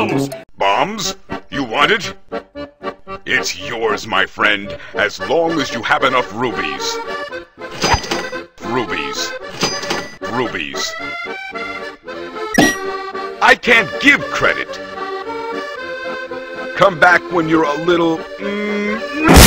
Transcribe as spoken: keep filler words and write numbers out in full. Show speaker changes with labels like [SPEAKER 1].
[SPEAKER 1] bombs!
[SPEAKER 2] Bombs? You want it? It's yours, my friend, as long as you have enough rubies. Rubies. Rubies. I can't give credit. Come back when you're a little... Mm,